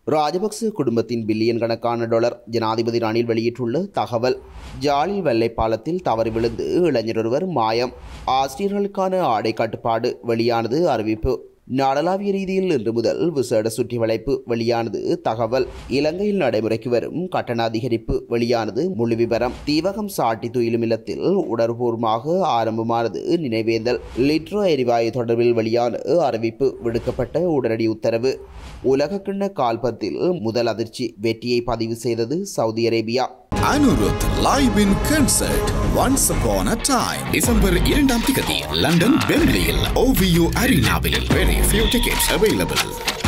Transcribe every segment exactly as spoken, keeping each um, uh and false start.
ராஜபக்ச குடும்பத்தின் பில்லியன் கணக்கான டாலர் ஜனாதிபதி ரணில் வெளியிட்டுள்ள தகவல். ஜாலில் வெள்ளைப்பாலத்தில் தவறி விழுந்து இளைஞர் ஒருவர் மாயம். ஆசிரியர்களுக்கான ஆடை கட்டுப்பாடு வெளியானது அறிவிப்பு. நாடளாவிய ரீதியில் இன்று முதல் விசேட சுற்றி வளைப்பு வெளியானது தகவல். இலங்கையில் நடைமுறைக்கு வரும் கட்டண அதிகரிப்பு வெளியானது முழு விவரம். தீவகம் சாட்டி துயிலும் இல்லத்தில் உணர்வுபூர்வமாக ஆரம்பமானது நினைவேந்தல். லிட்ரோ எரிவாயு தொடர்பில் வெளியான அறிவிப்பு. விடுக்கப்பட்ட உடனடி உத்தரவு. உலகக்கிண்ண கால்பந்தில் முதல் அதிர்ச்சி வெற்றியை பதிவு செய்தது Saudi Arabia. Anuruddh live in concert Once Upon a Time December இரண்டாம் தேதி லண்டன் வெம்பிளியில் O V U அரினாவில். Very few tickets available.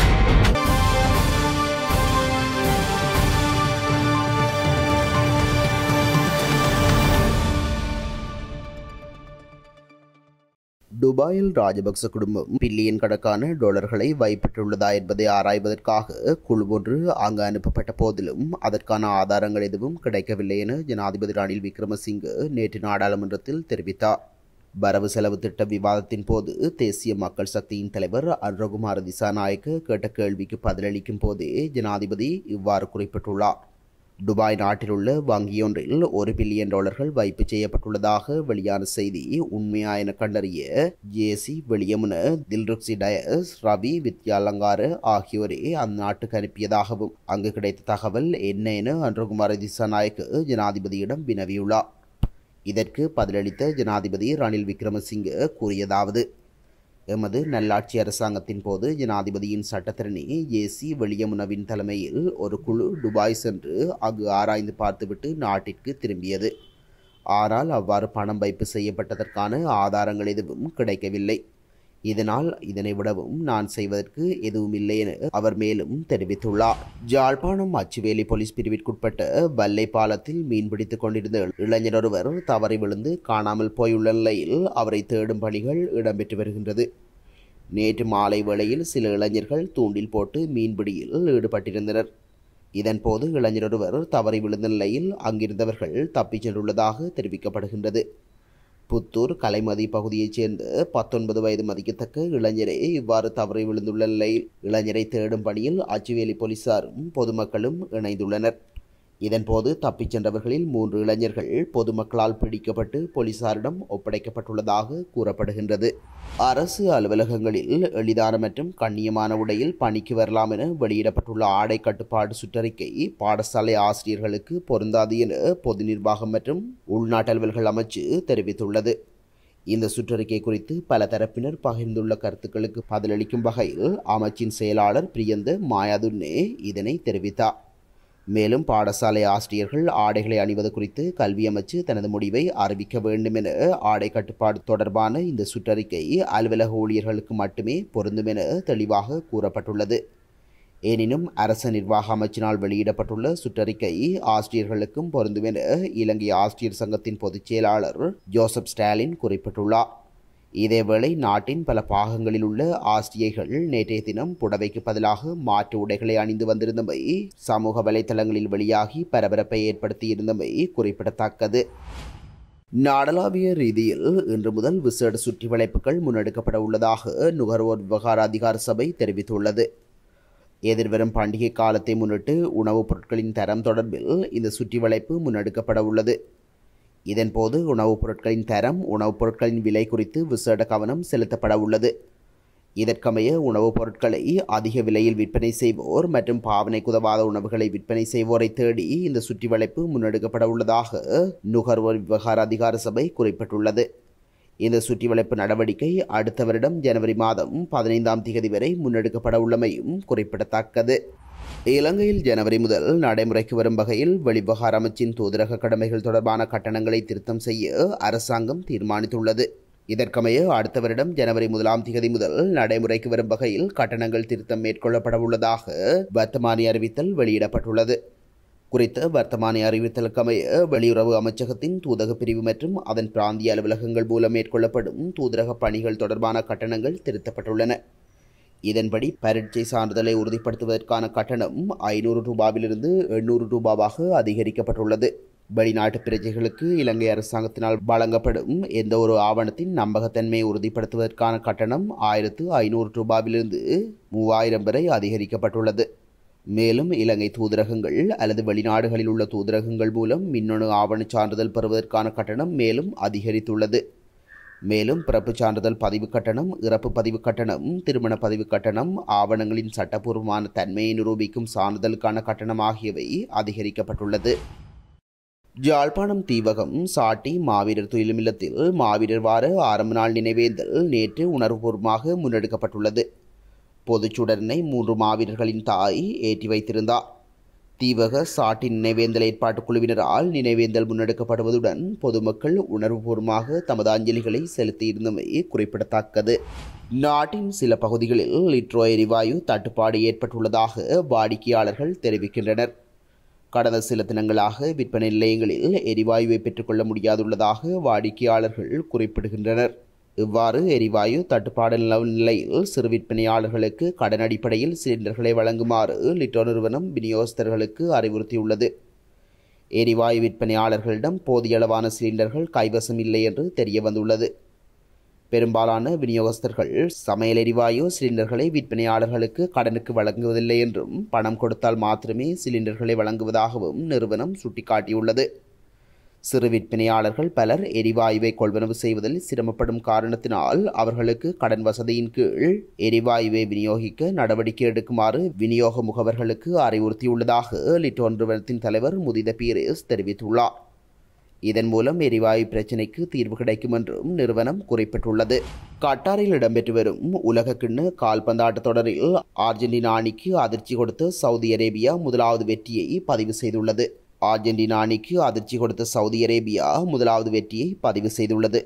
துபாயில் ராஜபக்ச குடும்பம் பில்லியன் கணக்கான டாலர்களை வைப்பிட்டுள்ளதா என்பதை ஆராய்வதற்காக குழு ஒன்று அங்கு அனுப்பப்பட்ட போதிலும் அதற்கான ஆதாரங்கள் எதுவும் கிடைக்கவில்லை என ஜனாதிபதி ரணில் விக்ரமசிங்கே நேற்று நாடாளுமன்றத்தில் தெரிவித்தார். வரவு செலவு திட்ட விவாதத்தின் போது தேசிய மக்கள் சக்தியின் தலைவர் அன்ரகுமார திசாநாயக்க கேட்ட கேள்விக்கு பதிலளிக்கும் போதே ஜனாதிபதி இவ்வாறு குறிப்பிட்டுள்ளார். துபாய் நாட்டிலுள்ள வங்கியொன்றில் ஒரு பில்லியன் டாலர்கள் வைப்பு செய்யப்பட்டுள்ளதாக வெளியான செய்தி உண்மையா என கண்டறிய ஜேசி வெளியமுன, தில்ருக்சி டயஸ், ரவி வித்யாலங்கார ஆகியோரே அந்நாட்டுக்கு அனுப்பியதாகவும் அங்கு கிடைத்த தகவல் என்ன என அன்ரகுமார திசாநாயக்க ஜனாதிபதியிடம் வினவியுள்ளார். இதற்கு பதிலளித்த ஜனாதிபதி ரணில் விக்ரமசிங்கே கூறியதாவது: எமது நல்லாட்சி அரசாங்கத்தின் போது ஜனாதிபதியின் சட்டத்தரணி ஏசி வெளியமுனவின் தலைமையில் ஒரு குழு துபாய் சென்று அங்கு ஆராய்ந்து பார்த்துவிட்டு நாட்டிற்கு திரும்பியது. ஆனால் அவ்வாறு பணம் வைப்பு செய்யப்பட்டதற்கான ஆதாரங்கள் எதுவும் கிடைக்கவில்லை. இதனால் இதனை விடவும் நான் செய்வதற்கு எதுவும் இல்லை என அவர் மேலும் தெரிவித்துள்ளார். ஜாழ்ப்பாணம் அச்சுவேலி போலீஸ் பிரிவிற்குட்பட்ட வல்லை பாலத்தில் மீன்பிடித்துக் கொண்டிருந்த இளைஞர் ஒருவர் தவறி விழுந்து காணாமல் போயுள்ள நிலையில் அவரை தேடும் பணிகள் இடம்பெற்று வருகின்றது. நேற்று மாலை வேளையில் சில இளைஞர்கள் தூண்டில் போட்டு மீன்பிடியில் ஈடுபட்டிருந்தனர். இதன்போது இளைஞர் ஒருவர் தவறி விழுந்த நிலையில் அங்கிருந்தவர்கள் தப்பிச் சென்றுள்ளதாக தெரிவிக்கப்படுகின்றது. புத்தூர் கலைமதி பகுதியைச் சேர்ந்த பத்தொன்பது வயது மதிக்கத்தக்க இளைஞரே இவ்வாறு தவறி விழுந்துள்ள நிலையில் இளைஞரை தேடும் பணியில் அச்சுவேலி போலீசாரும் பொதுமக்களும் இணைந்துள்ளனர். இதன்போது தப்பிச் சென்றவர்களில் மூன்று இளைஞர்கள் பொதுமக்களால் பிடிக்கப்பட்டு போலீசாரிடம் ஒப்படைக்கப்பட்டுள்ளதாக கூறப்படுகின்றது. அரசு அலுவலகங்களில் எளிதான மற்றும் கண்ணியமான உடையில் பணிக்கு வரலாம் என வெளியிடப்பட்டுள்ள ஆடை கட்டுப்பாடு சுற்றறிக்கை பாடசாலை ஆசிரியர்களுக்கு பொருந்தாது என பொது நிர்வாகம் மற்றும் உள்நாட்டு அலுவல்கள் அமைச்சு தெரிவித்துள்ளது. இந்த சுற்றறிக்கை குறித்து பல தரப்பினர் பகிர்ந்துள்ள கருத்துக்களுக்கு பதிலளிக்கும் வகையில் அமைச்சின் செயலாளர் பிரியந்த மாயாதுன்னே இதனை தெரிவித்தார். மேலும் பாடசாலை ஆசிரியர்கள் ஆடைகளை அணிவது குறித்து கல்வி அமைச்சு தனது முடிவை அறிவிக்க வேண்டும் என ஆடை கட்டுப்பாடு தொடர்பான இந்த சுற்றறிக்கை அலுவலக ஊழியர்களுக்கு மட்டுமே பொருந்தும் என தெளிவாக கூறப்பட்டுள்ளது. எனினும் அரச நிர்வாக அமைச்சினால் வெளியிடப்பட்டுள்ள சுற்றறிக்கை ஆசிரியர்களுக்கும் பொருந்தும் என இலங்கை ஆசிரியர் சங்கத்தின் பொதுச் செயலாளர் ஜோசப் ஸ்டாலின் குறிப்பிட்டுள்ளார். இதேவேளை நாட்டின் பல பாகங்களில் உள்ள ஆசிரியர்கள் நேற்றைய தினம் புடவைக்கு பதிலாக மாற்று உடைகளை அணிந்து வந்திருந்தமை சமூக வலைதளங்களில் வெளியாகி பரபரப்பை ஏற்படுத்தியிருந்தமை குறிப்பிடத்தக்கது. நாடளாவிய ரீதியில் இன்று முதல் விசேட சுற்றி வளைப்புகள் முன்னெடுக்கப்பட உள்ளதாக நுகர்வோர் விவகார அதிகார சபை தெரிவித்துள்ளது. எதிர்வரும் பண்டிகை காலத்தை முன்னிட்டு உணவுப் பொருட்களின் தரம் தொடர்பில் இந்த சுற்றி வளைப்பு முன்னெடுக்கப்பட உள்ளது. இதன்போது உணவுப் பொருட்களின் தரம், உணவுப் பொருட்களின் விலை குறித்து விசேட கவனம் செலுத்தப்பட உள்ளது. இதற்கமைய உணவுப் பொருட்களை அதிக விலையில் விற்பனை செய்வோர் மற்றும் பாவனைக்கு உதவாத உணவுகளை விற்பனை செய்வோரை தேடி இந்த சுற்றி வளைப்பு முன்னெடுக்கப்பட உள்ளதாக நுகர்வோர் விவகார அதிகார சபை குறிப்பிட்டுள்ளது. இந்த சுற்றி வளைப்பு நடவடிக்கை அடுத்த வருடம் ஜனவரி மாதம் பதினைந்தாம் தேதி வரை முன்னெடுக்கப்பட உள்ளமையும் குறிப்பிடத்தக்கது. இலங்கையில் ஜனவரி முதல் நடைமுறைக்கு வரும் வகையில் வெளிவிவகார அமைச்சின் தூதரக கடமைகள் தொடர்பான கட்டணங்களை திருத்தம் செய்ய அரசாங்கம் தீர்மானித்துள்ளது. இதற்கமைய அடுத்த வருடம் ஜனவரி முதலாம் தேதி முதல் நடைமுறைக்கு வரும் வகையில் கட்டணங்கள் திருத்தம் மேற்கொள்ளப்பட உள்ளதாக வர்த்தமானி அறிவித்தல் வெளியிடப்பட்டுள்ளது. குறித்த வர்த்தமானி அறிவித்தலுக்கமைய வெளியுறவு அமைச்சகத்தின் தூதக பிரிவு மற்றும் அதன் பிராந்திய அலுவலகங்கள் மூலம் மேற்கொள்ளப்படும் தூதரக பணிகள் தொடர்பான கட்டணங்கள் திருத்தப்பட்டுள்ளன. இதன்படி பரீட்சை சான்றிதழை உறுதிப்படுத்துவதற்கான கட்டணம் ஐநூறு ரூபாவிலிருந்து எண்ணூறு ரூபாவாக அதிகரிக்கப்பட்டுள்ளது. வெளிநாட்டு பிரஜைகளுக்கு இலங்கை அரசாங்கத்தினால் வழங்கப்படும் எந்த ஒரு ஆவணத்தின் நம்பகத்தன்மையை உறுதிப்படுத்துவதற்கான கட்டணம் ஆயிரத்து ஐநூறு ரூபாவிலிருந்து மூவாயிரம் வரை அதிகரிக்கப்பட்டுள்ளது. மேலும் இலங்கை தூதரகங்கள் அல்லது வெளிநாடுகளில் உள்ள தூதரகங்கள் மூலம் மின்னணு ஆவணச் சான்றிதழ் பெறுவதற்கான கட்டணம் மேலும் அதிகரித்துள்ளது. மேலும் பிறப்புச் சான்றிதழ் பதிவு கட்டணம், இறப்பு பதிவு கட்டணம், திருமண பதிவு கட்டணம், ஆவணங்களின் சட்டப்பூர்வமான தன்மையை நிரூபிக்கும் சான்றிதழுக்கான கட்டணம் ஆகியவை அதிகரிக்கப்பட்டுள்ளது. யாழ்ப்பாணம் தீவகம் சாட்டி மாவீரர் துயிலுமில்லத்தில் மாவீரர் வார ஆரம்ப நாள் நினைவேந்தல் நேற்று உணர்வுபூர்வமாக முன்னெடுக்கப்பட்டுள்ளது. பொதுச்சுடரினை மூன்று மாவீரர்களின் தாய் ஏற்றி வைத்திருந்தார். தீவக சாட்டி நினைவேந்தல் ஏற்பாட்டுக் குழுவினரால் நினைவேந்தல் முன்னெடுக்கப்படுவதுடன் பொதுமக்கள் உணர்வுபூர்வமாக தமது அஞ்சலிகளை செலுத்தியிருந்தமை குறிப்பிடத்தக்கது. நாட்டின் சில பகுதிகளில் லிட்ரோ எரிவாயு தட்டுப்பாடு ஏற்பட்டுள்ளதாக வாடிக்கையாளர்கள் தெரிவிக்கின்றனர். கடந்த சில தினங்களாக விற்பனை நிலையங்களில் எரிவாயுவை பெற்றுக்கொள்ள முடியாதுள்ளதாக வாடிக்கையாளர்கள் குறிப்பிடுகின்றனர். இவ்வாறு எரிவாயு தட்டுப்பாடு நிலவும் நிலையில் சிறு விற்பனையாளர்களுக்கு கடன் அடிப்படையில் சிலிண்டர்களை வழங்குமாறு லிட்டோ நிறுவனம் விநியோகஸ்தர்களுக்கு அறிவுறுத்தியுள்ளது. எரிவாயு விற்பனையாளர்களிடம் போதிய அளவான சிலிண்டர்கள் கைவசம் இல்லை என்று தெரிய வந்துள்ளது. பெரும்பாலான விநியோகஸ்தர்கள் சமையல் எரிவாயு சிலிண்டர்களை விற்பனையாளர்களுக்கு கடனுக்கு வழங்குவதில்லை என்றும் பணம் கொடுத்தால் மாத்திரமே சிலிண்டர்களை வழங்குவதாகவும் நிறுவனம் சுட்டிக்காட்டியுள்ளது. சிறு விற்பனையாளர்கள் பலர் எரிவாயுவை கொள்வனவு செய்வதில் சிரமப்படும் காரணத்தினால் அவர்களுக்கு கடன் வசதியின் கீழ் எரிவாயுவை விநியோகிக்க நடவடிக்கை எடுக்குமாறு விநியோக முகவர்களுக்கு அறிவுறுத்தியுள்ளதாக லிட்டோ நிறுவனத்தின் தலைவர் முதித பீரேஸ் தெரிவித்துள்ளார். இதன் மூலம் எரிவாயு பிரச்சினைக்கு தீர்வு கிடைக்கும் என்றும் நிறுவனம் குறிப்பிட்டுள்ளது. கட்டாரில் இடம்பெற்று வரும் உலக கிண்ண கால்பந்தாட்ட தொடரில் அர்ஜென்டினா அணிக்கு அதிர்ச்சி கொடுத்த சவுதி அரேபியா முதலாவது வெற்றியை பதிவு செய்துள்ளது. அர்ஜென்டினா அணிக்கு அதிர்ச்சி கொடுத்த சவுதி அரேபியா முதலாவது வெற்றியை பதிவு செய்துள்ளது.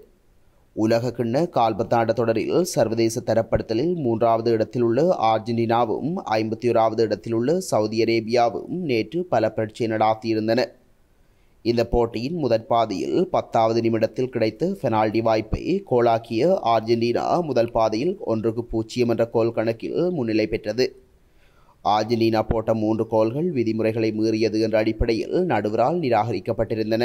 உலக கிண்ண கால்பந்தாட்ட தொடரில் சர்வதேச தரப்படுத்தலில் மூன்றாவது இடத்தில் உள்ள அர்ஜென்டினாவும் ஐம்பத்தி ஓராவது இடத்தில் உள்ள சவுதி அரேபியாவும் நேற்று பல பரீட்சை நடாத்தியிருந்தன. இந்த போட்டியின் முதற் பாதியில் பத்தாவது நிமிடத்தில் கிடைத்த பெனால்டி வாய்ப்பை கோலாக்கிய அர்ஜென்டினா முதல் பாதியில் ஒன்றுக்கு பூஜ்ஜியம் என்ற கோல் கணக்கில் முன்னிலை பெற்றது. அர்ஜென்டினா போட்ட மூன்று கோல்கள் விதிமுறைகளை மீறியது என்ற அடிப்படையில் நடுவரால் நிராகரிக்கப்பட்டிருந்தன.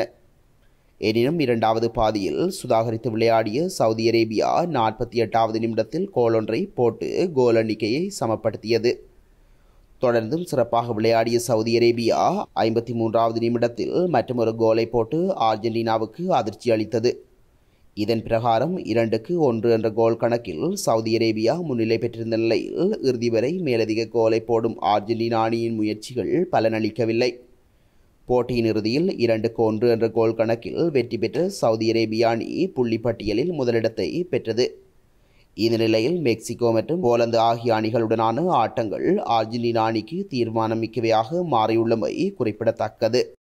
எனினும் இரண்டாவது பாதியில் சுதாகரித்து விளையாடிய சவுதி அரேபியா நாற்பத்தி எட்டாவது நிமிடத்தில் கோல் ஒன்றை போட்டு கோல் எண்ணிக்கையை சமப்படுத்தியது. தொடர்ந்தும் சிறப்பாக விளையாடிய சவுதி அரேபியா ஐம்பத்தி மூன்றாவது நிமிடத்தில் மற்றொரு கோலை போட்டு அர்ஜென்டினாவுக்கு அதிர்ச்சி அளித்தது. இதன் பிரகாரம் இரண்டுக்கு ஒன்று என்ற கோல் கணக்கில் சவுதி அரேபியா முன்னிலை பெற்றிருந்த நிலையில் இறுதி வரை மேலதிக கோலை போடும் அர்ஜென்டினா அணியின் முயற்சிகள் பலனளிக்கவில்லை. போட்டியின் இறுதியில் இரண்டுக்கு ஒன்று என்ற கோல் கணக்கில் வெற்றி பெற்ற சவுதி அரேபியா அணி புள்ளி பட்டியலில் முதலிடத்தை பெற்றது. இந்த நிலையில் மெக்சிகோ மற்றும் போலந்து ஆகிய அணிகளுடனான ஆட்டங்கள் அர்ஜென்டினா அணிக்கு தீர்மானம் மிக்கவையாக மாறியுள்ளமை குறிப்பிடத்தக்கது.